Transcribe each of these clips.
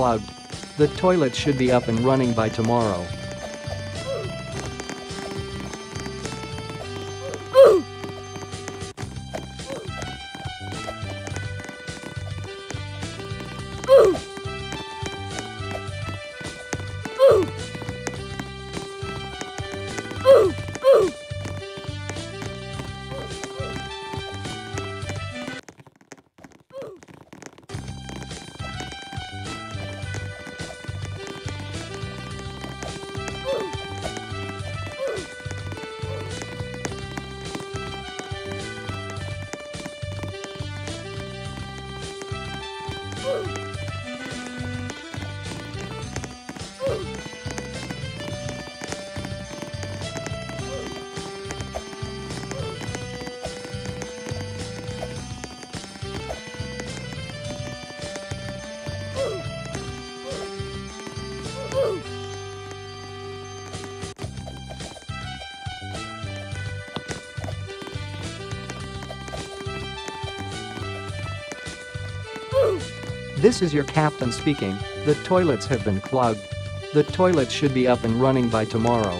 clogged. The toilets should be up and running by tomorrow. This is your captain speaking. The toilets have been clogged. The toilets should be up and running by tomorrow.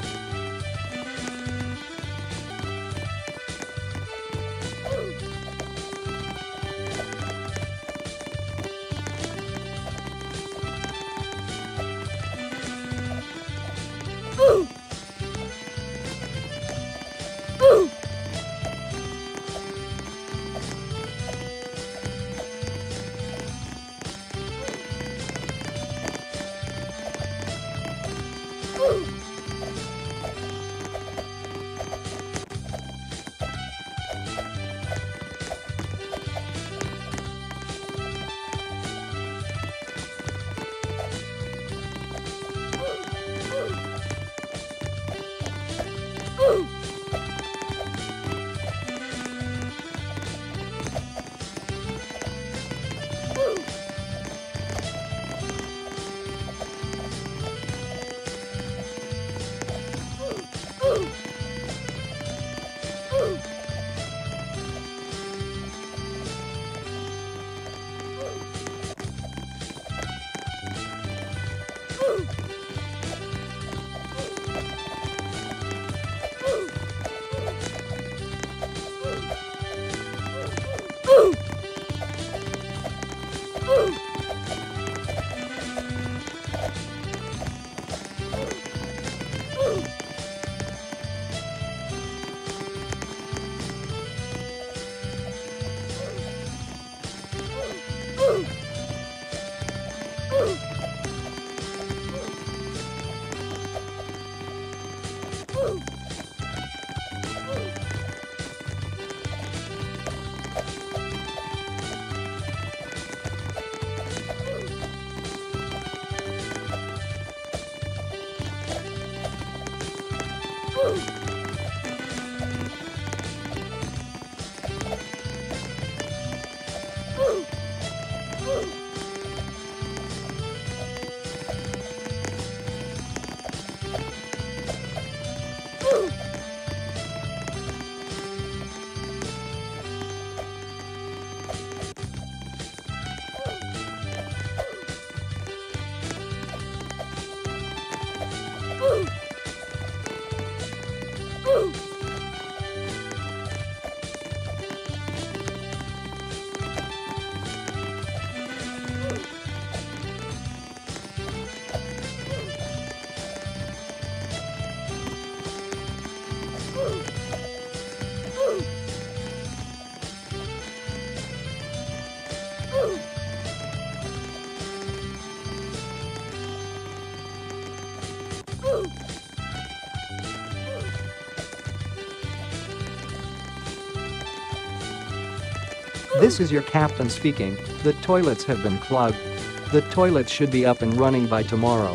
This is your captain speaking. The toilets have been clogged. The toilets should be up and running by tomorrow.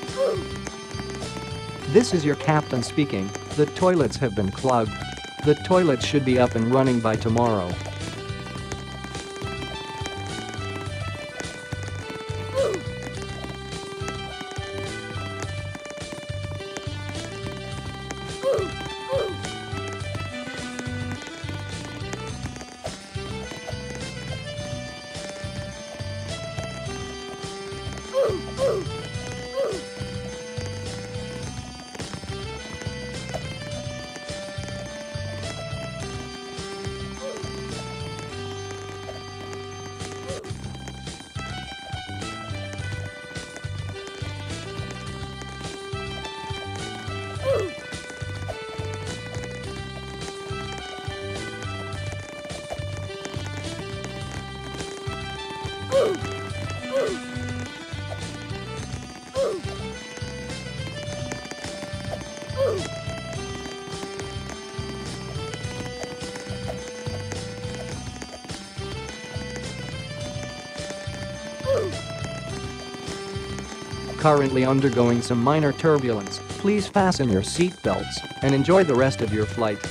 This is your captain speaking. The toilets have been clogged. The toilets should be up and running by tomorrow. Currently undergoing some minor turbulence. Please fasten your seat belts and enjoy the rest of your flight.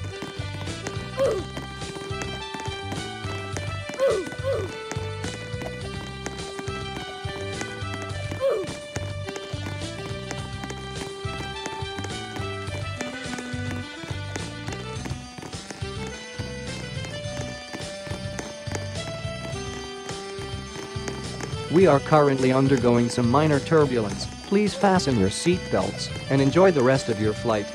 We are currently undergoing some minor turbulence. Please fasten your seat belts and enjoy the rest of your flight.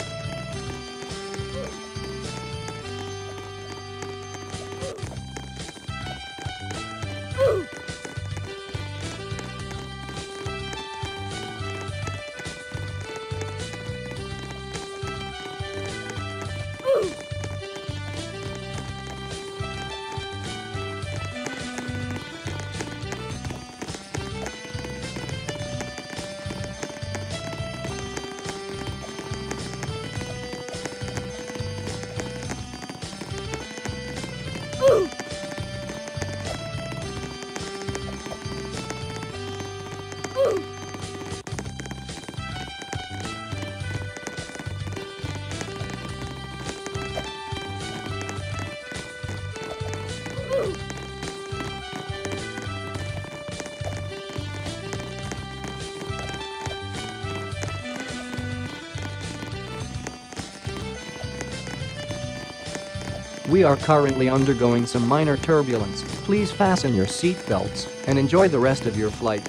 We are currently undergoing some minor turbulence. Please fasten your seat belts and enjoy the rest of your flight.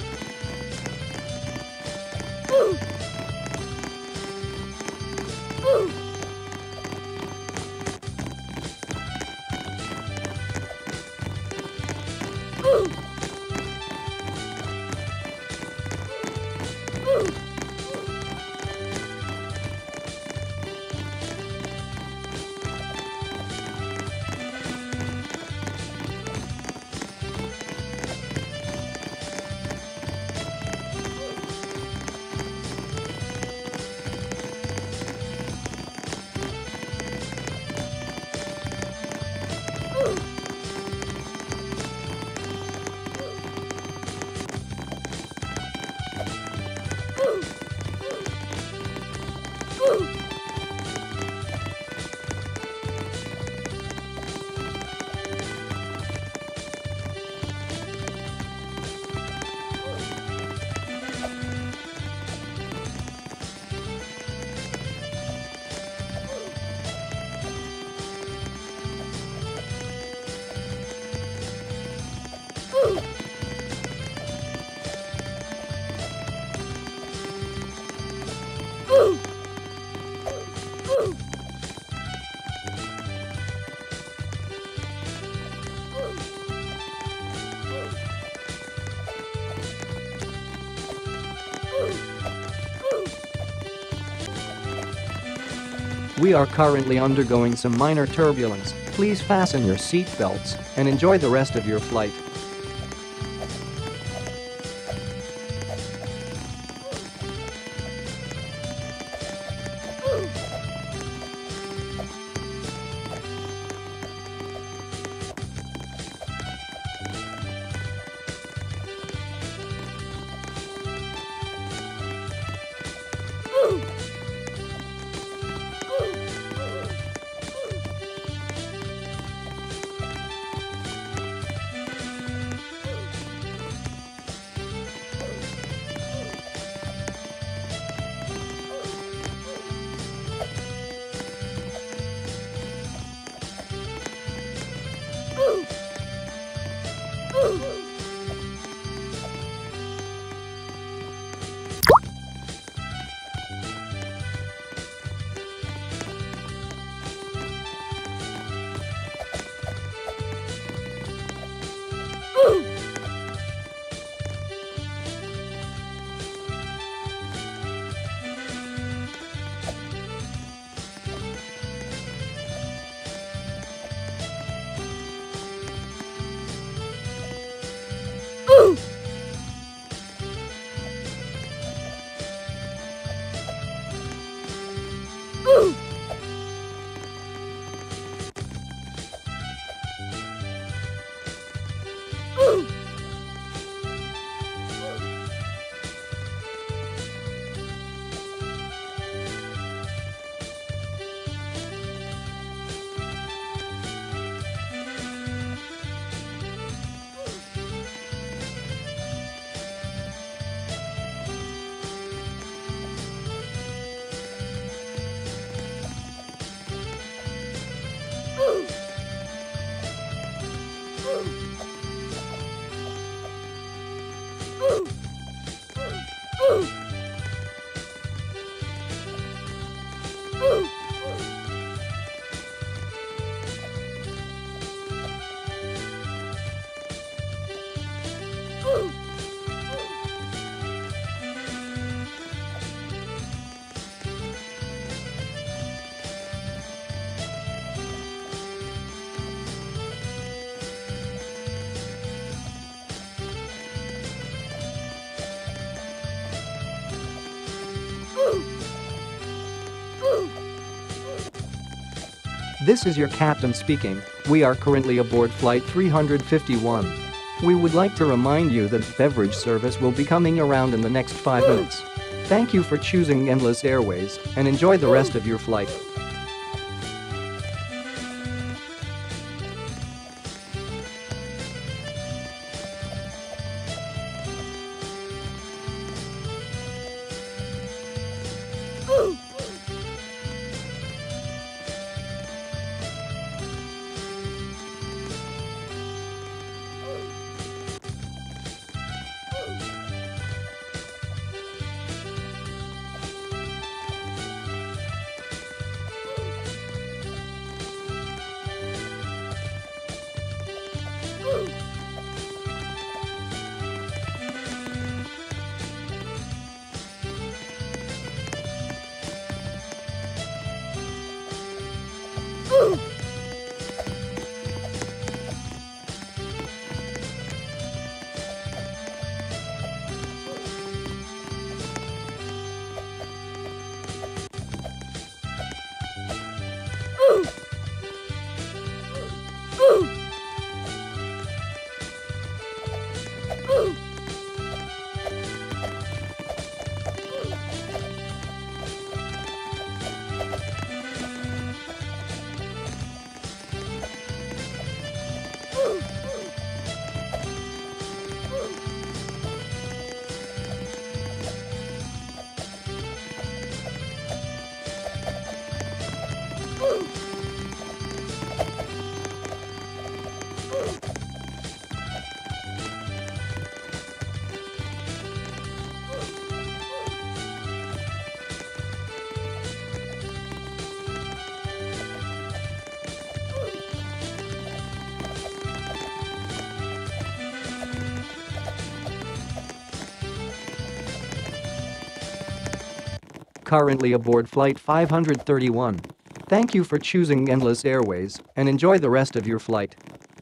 We are currently undergoing some minor turbulence. Please fasten your seat belts and enjoy the rest of your flight. This is your captain speaking. We are currently aboard flight 351. We would like to remind you that beverage service will be coming around in the next 5 minutes. Thank you for choosing Endless Airways and enjoy the rest of your flight. Currently aboard flight 531. Thank you for choosing Endless Airways and enjoy the rest of your flight.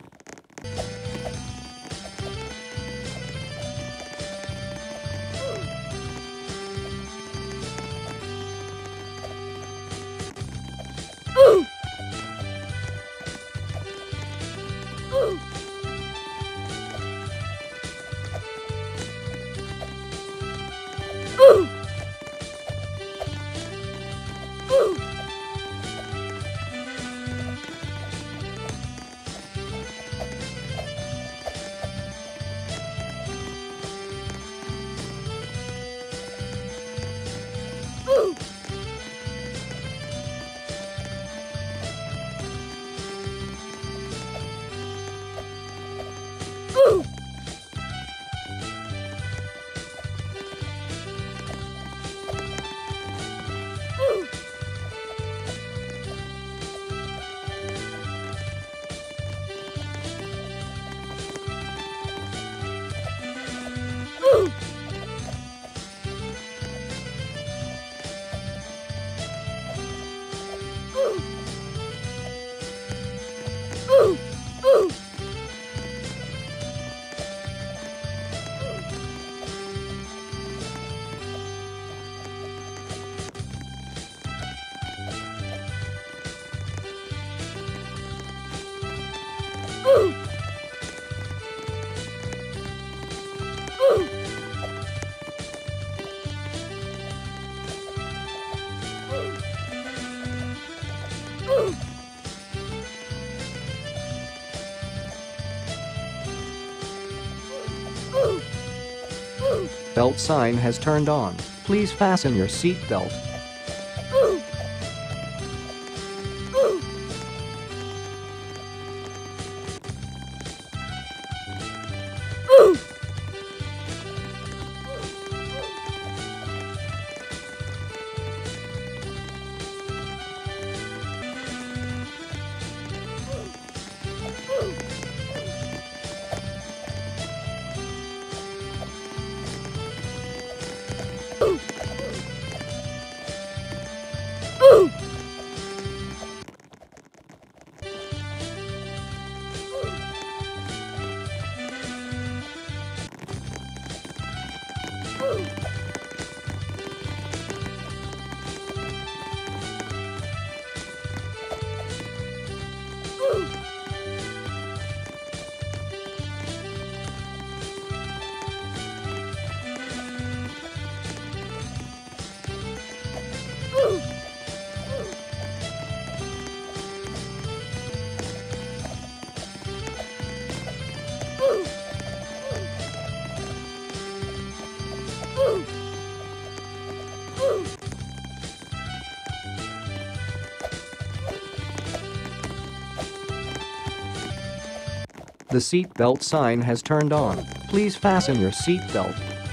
Belt sign has turned on. Please fasten your seat belt. The seat belt sign has turned on. Please fasten your seat belt.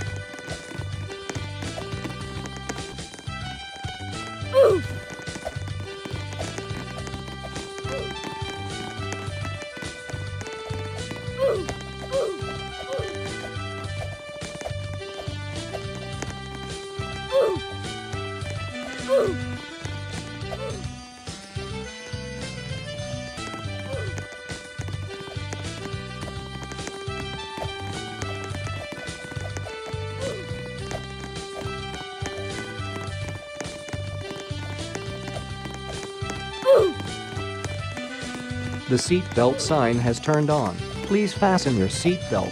The seat belt sign has turned on. Please fasten your seat belt.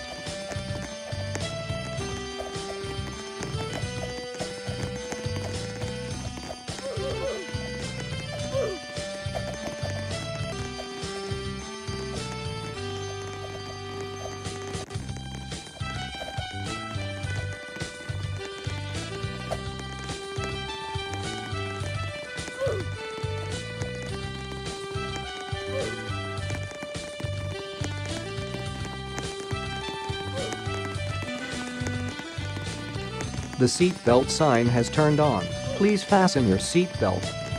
The seat belt sign has turned on. Please fasten your seat belt.